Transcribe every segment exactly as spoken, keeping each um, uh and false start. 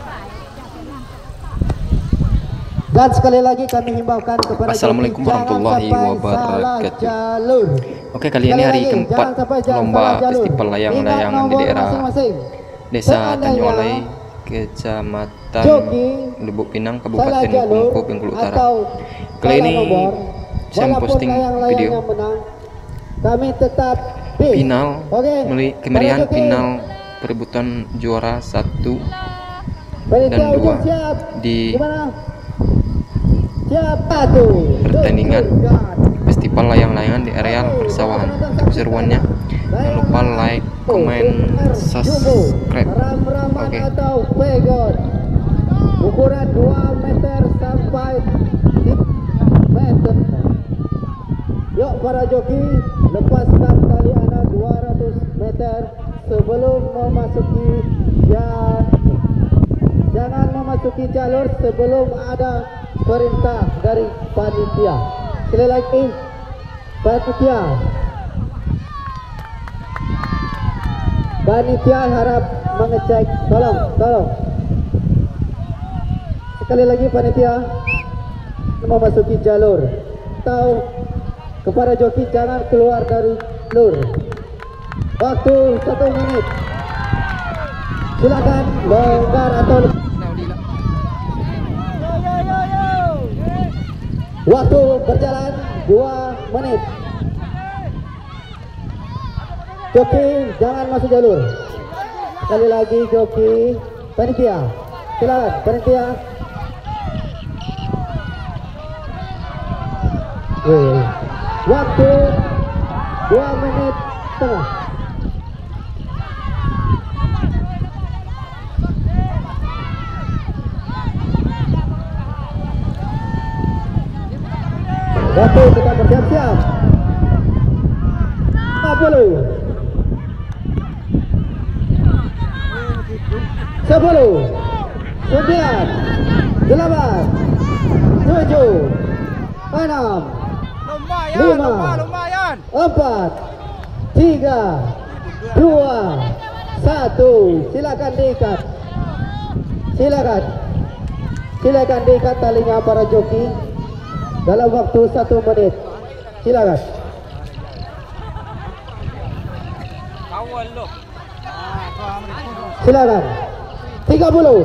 Dan sekali lagi kami himbaukan kepada Assalamualaikum warahmatullahi wabarakatuh. Jalur. Oke, kali ini hari keempat lomba festival layang-layangan di daerah Desa Tanyolai, Kecamatan Lubuk Pinang, Kabupaten Bengkulu, Bengkulu Utara. Kali ini saya posting video kami tetap final, kemeriahan final perebutan juara satu dan dua di pertandingan festival layang-layangan di areal persawahan. Keseruannya jangan lupa like, comment, subscribe. Oke. Ukuran dua meter sampai tiga meter. Yuk para joki, lepaskan tali anda dua ratus meter sebelum memasuki jalur. Jangan memasuki jalur sebelum ada perintah dari panitia. Sekali lagi, panitia. Panitia harap mengecek. Tolong, tolong. Sekali lagi panitia memasuki jalur. Tahu kepada joki jangan keluar dari jalur. Waktu satu menit. Silakan longgar atau waktu berjalan dua menit. Joki jangan masuk jalur. Sekali lagi joki, panitia. Silakan panitia. Wih. Waktu dua menit setengah. Waktu kita bersiap-siap. lima puluh. sepuluh. sembilan. delapan. tujuh. enam. lima. empat. tiga. dua. satu. Silakan diikat. Silakan. Silakan diikat talinya para joki dalam waktu satu menit. Silakan. Silakan. tiga puluh.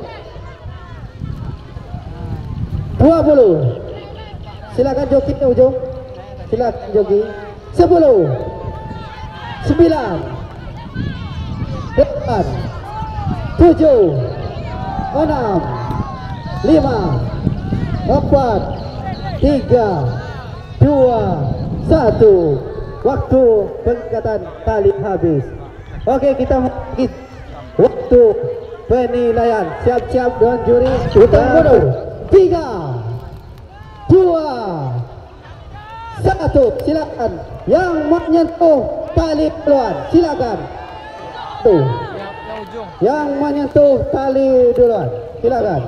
dua puluh. Silakan joki ke ujung. Silakan joki. sepuluh. sembilan. delapan. tujuh. enam. lima. empat. tiga, dua, satu. Waktu pengikatan tali habis. Oke, kita mulai waktu penilaian. Siap-siap dengan juri. Hitung mundur. Tiga, dua, satu. Silakan. Yang menyentuh tali duluan. Silakan. Tuh. Yang menyentuh tali duluan. Silakan.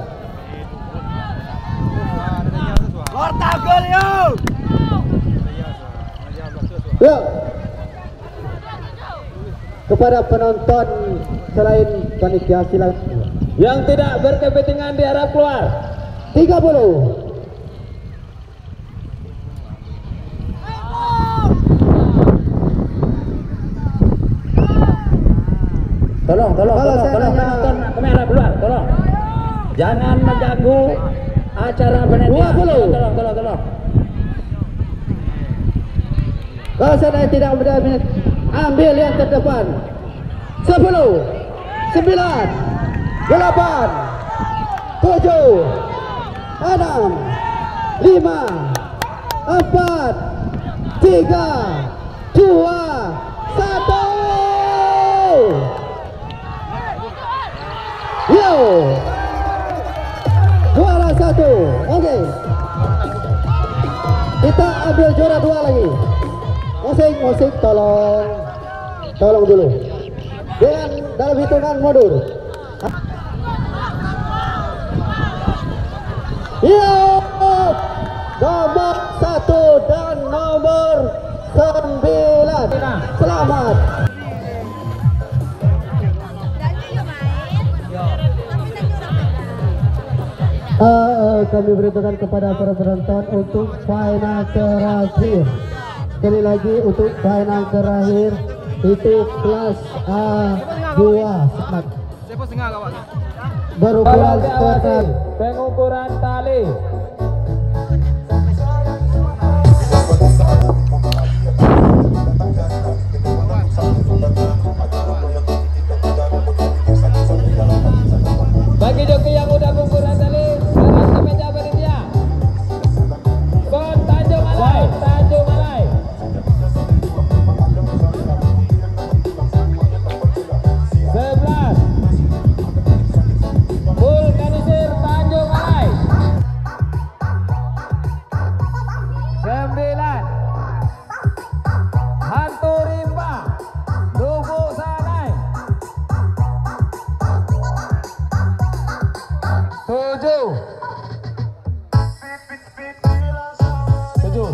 Portagol yuk. Yuk. Kepada penonton selain panitia silakan. Yang tidak berkepentingan diharap keluar. tiga puluh. Tolong, tolong, tolong, tolong penonton kamera keluar, tolong. Jangan mengganggu acara panitia. dua puluh. Tolong, tolong, tolong. Kalau saya tidak berani, ambil yang terdepan. sepuluh, sembilan, delapan, tujuh, enam, lima, empat, tiga, dua, satu. Yo. Juara satu. Oke. Okay. Kita ambil juara dua lagi. Musik, musik tolong. Tolong dulu. Dengan dalam hitungan mundur. Yo. Nomor satu dan nomor sembilan. Selamat. Uh, kami beritakan kepada para penonton untuk final terakhir. Sekali lagi untuk final terakhir itu kelas A dua semat. Berukuran total pengukuran tali. Bagi joki yang udah pengukuran tali, sekarang ke meja panitia. Kon Tanjung Alai, Tanjung Alai. sebelas Vulkanisir Tanjung Alai. sembilan Hantu Rimba Lubuk Sanai. tujuh tujuh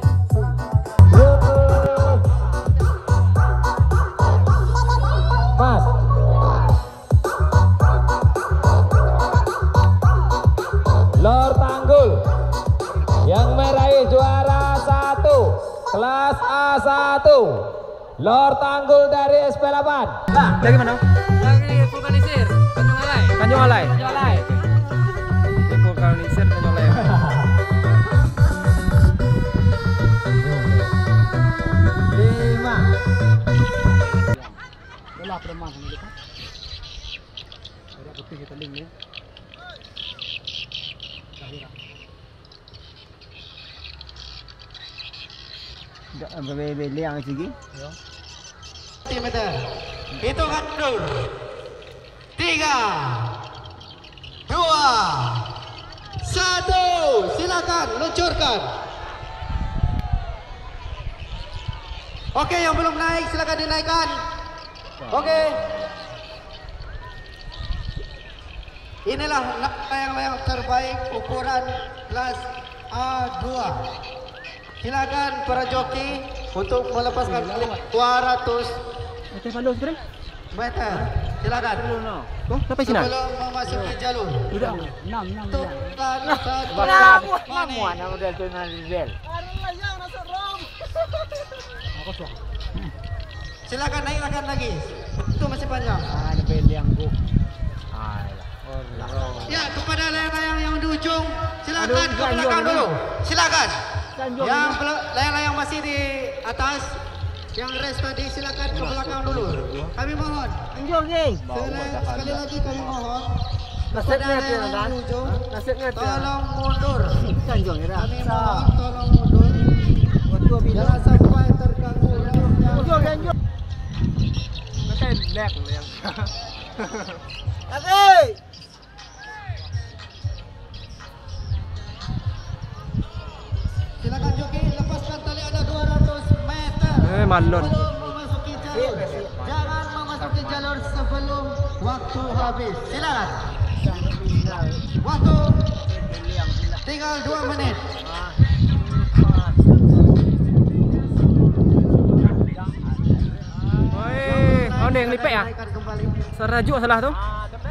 Mas Lor Tanggul yang meraih juara satu kelas A satu Lor Tanggul dari S P delapan. Nah, lagi mana? Lagi vulkanisir Tanjung Alai. Tanjung Alai. Tanjung Alai. Di vulkanisir Tanjung Alai. lima meter. Hitungan mundur. Tiga, dua, satu. Silakan luncurkan. Oke, yang belum naik silakan dinaikkan. Oke. Inilah layang-layang terbaik ukuran kelas A dua. Silakan para joki untuk melepaskan dua ratus meter. Silakan. Oh, sampai sini. Sebelum memasuki jalur. Udah. Untuk lari satu. Silakan naikkan lagi. Itu masih panjang. Ya, kepada layang-layang yang di ujung, silakan ke belakang dulu. Silakan. Yang layang-layang masih di atas, yang rest tadi silakan ke belakang dulu. Kami mohon. Sekali lagi kami mohon. Kepada layang-layang di ujung, tolong mundur. Kami mohon tolong mundur. Jangan sampai terganggu. Silakan joki lepaskan tali ada dua ratus meter. Eh, malon. Sebelum memasuki jalur. Jangan memasuki jalur sebelum waktu habis. Silakan. Waktu tinggal dua menit. Oi, oh yang lipek ya? Naikkan kembali. Serajuk salah tu.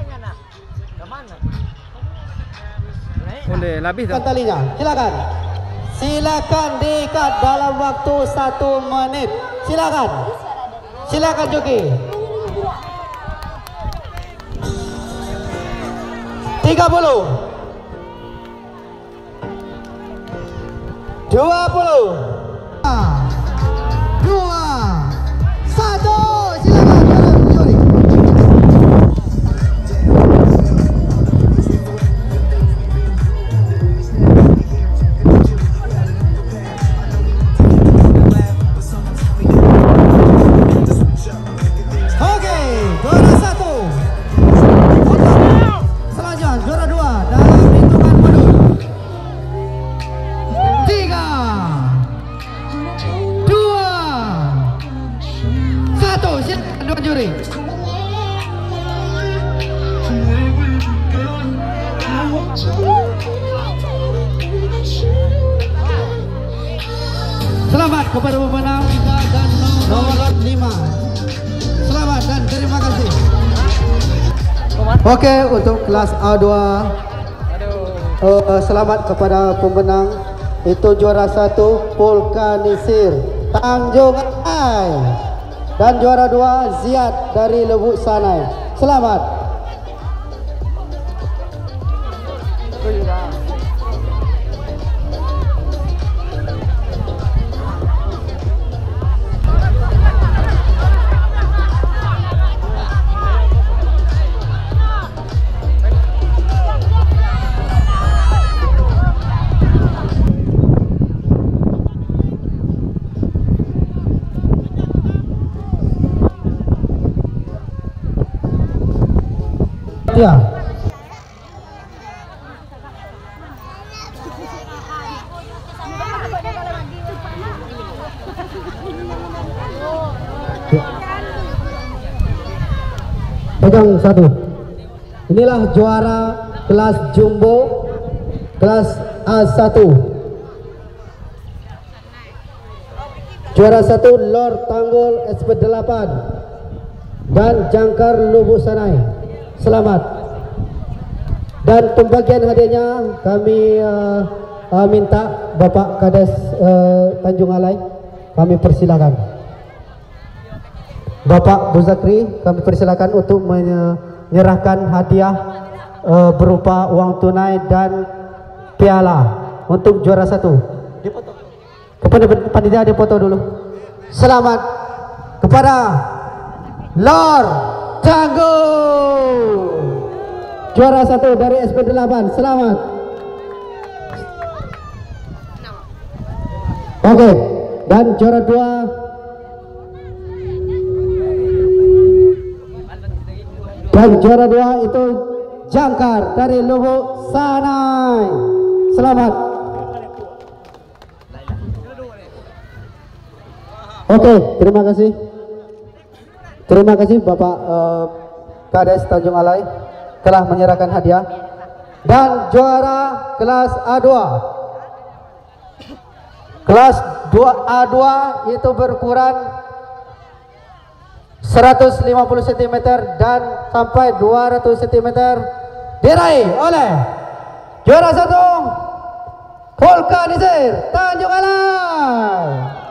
Onde, labis tu. Ikat talinya. Silakan. Silakan diikat dalam waktu satu menit. Silakan. Silakan joki. Tiga puluh. Dua puluh. Dua. Satu. Silakan. Juri. Oke, juara satu. Untuk selanjutnya juara dua dalam hitungan mundur. Tiga, dua, satu. Silakan dua juri. Selamat kepada pemenang dan nomor lima. Selamat dan terima kasih. Oke, untuk kelas A dua uh, selamat kepada pemenang. Itu juara satu Vulkanisir Tanjung Alai dan juara dua Ziad dari Lubuk Sanai. Selamat. Ya. Pegang satu. Inilah juara kelas jumbo kelas A satu. Juara satu Lord Tanggul S P delapan dan Jangkar Lubuk Sanai. Selamat. Dan pembagian hadiahnya kami uh, uh, minta Bapak Kades uh, Tanjung Alai, kami persilakan. Bapak Bu Zakri, kami persilakan untuk menyerahkan hadiah uh, berupa uang tunai dan piala untuk juara satu. Dipoto. Kepada panitia dipoto dulu. Selamat kepada Lord Tanggul juara satu dari S P delapan. Selamat. Oke, okay. Dan juara dua dan juara dua itu Jangkar dari Lubuk Sanai. Selamat. Oke, okay, terima kasih. Terima kasih Bapak uh, Kades Tanjung Alai telah menyerahkan hadiah. Dan juara kelas A dua. Kelas A dua itu berukuran seratus lima puluh sentimeter dan sampai dua ratus sentimeter diraih oleh juara satu Vulkanisir Tanjung Alai.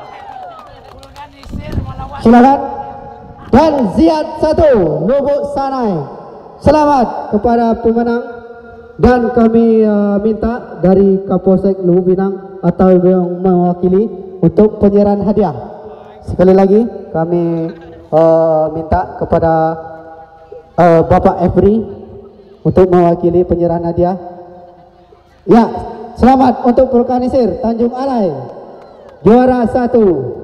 Silakan. Dan Ziad satu Lubuk Sanai. Selamat kepada pemenang. Dan kami uh, minta dari Kapolsek Lubuk Pinang atau yang mewakili untuk penyerahan hadiah. Sekali lagi kami uh, minta kepada uh, Bapak Efri untuk mewakili penyerahan hadiah. Ya, selamat untuk Vulkanisir Tanjung Alai juara satu.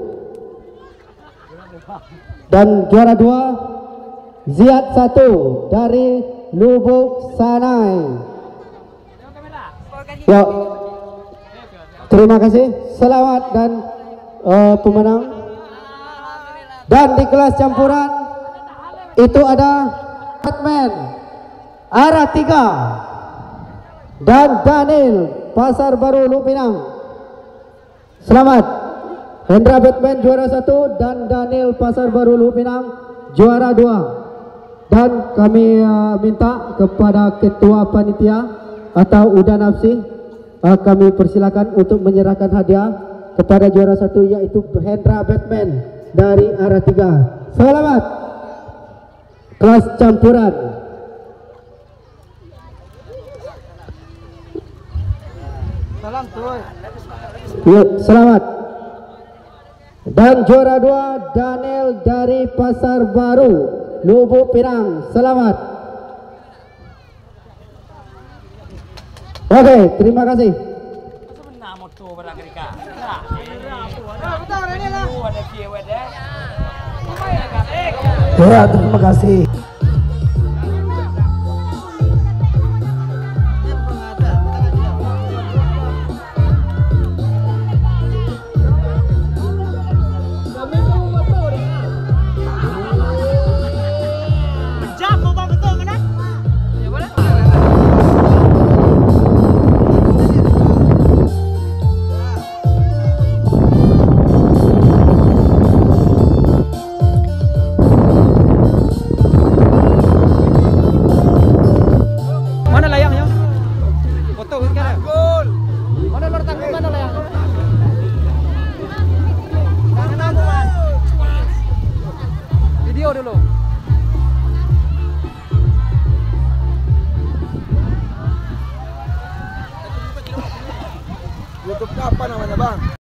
Dan juara dua Ziad satu dari Lubuk Sanai. Ya, terima kasih. Selamat dan uh, pemenang. Dan di kelas campuran itu ada Batman arah tiga dan Daniel Pasar Baru Lubuk Pinang. Selamat. Hendra Batman juara satu dan Daniel Pasar Baru Lubuk Pinang juara dua. Dan kami uh, minta kepada ketua panitia atau Uda Nafsi, uh, kami persilakan untuk menyerahkan hadiah kepada juara satu yaitu Hendra Batman dari arah tiga. Selamat. Kelas campuran. Salam tuh. Ya, selamat. Dan juara dua Daniel dari Pasar Baru Lubuk Pinang. Selamat. Oke, terima kasih. Ya, terima kasih. bang.